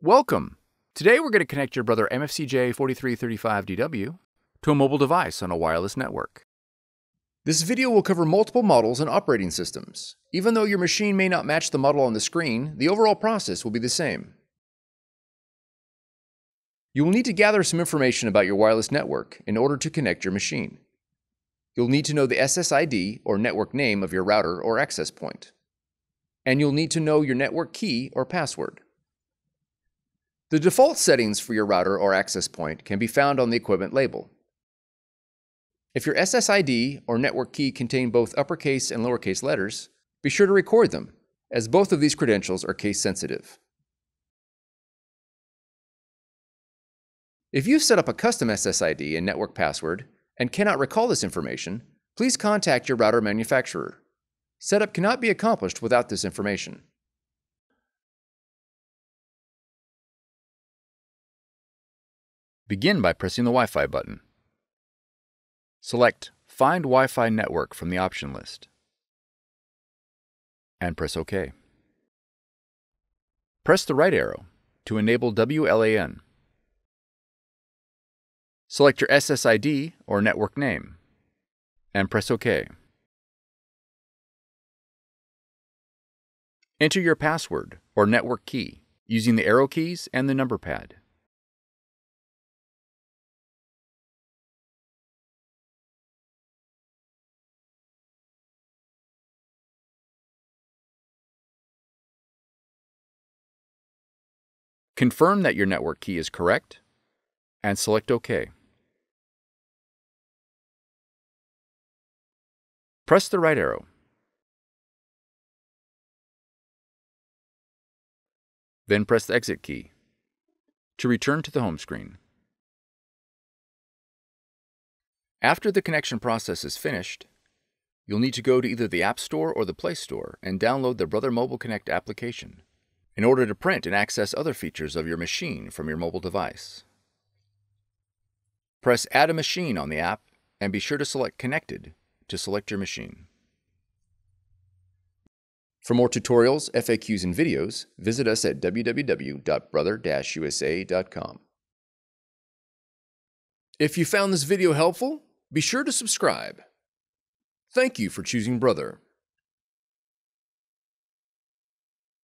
Welcome! Today we're going to connect your Brother MFC-J4335DW to a mobile device on a wireless network. This video will cover multiple models and operating systems. Even though your machine may not match the model on the screen, the overall process will be the same. You will need to gather some information about your wireless network in order to connect your machine. You'll need to know the SSID or network name of your router or access point. And you'll need to know your network key or password. The default settings for your router or access point can be found on the equipment label. If your SSID or network key contain both uppercase and lowercase letters, be sure to record them, as both of these credentials are case sensitive. If you've set up a custom SSID and network password and cannot recall this information, please contact your router manufacturer. Setup cannot be accomplished without this information. Begin by pressing the Wi-Fi button. Select Find Wi-Fi Network from the option list and press OK. Press the right arrow to enable WLAN. Select your SSID or network name and press OK. Enter your password or network key using the arrow keys and the number pad. Confirm that your network key is correct and select OK. Press the right arrow. Then press the exit key to return to the home screen. After the connection process is finished, you'll need to go to either the App Store or the Play Store and download the Brother Mobile Connect application in order to print and access other features of your machine from your mobile device. Press Add a Machine on the app and be sure to select Connected to select your machine. For more tutorials, FAQs, and videos, visit us at www.brother-usa.com. If you found this video helpful, be sure to subscribe. Thank you for choosing Brother.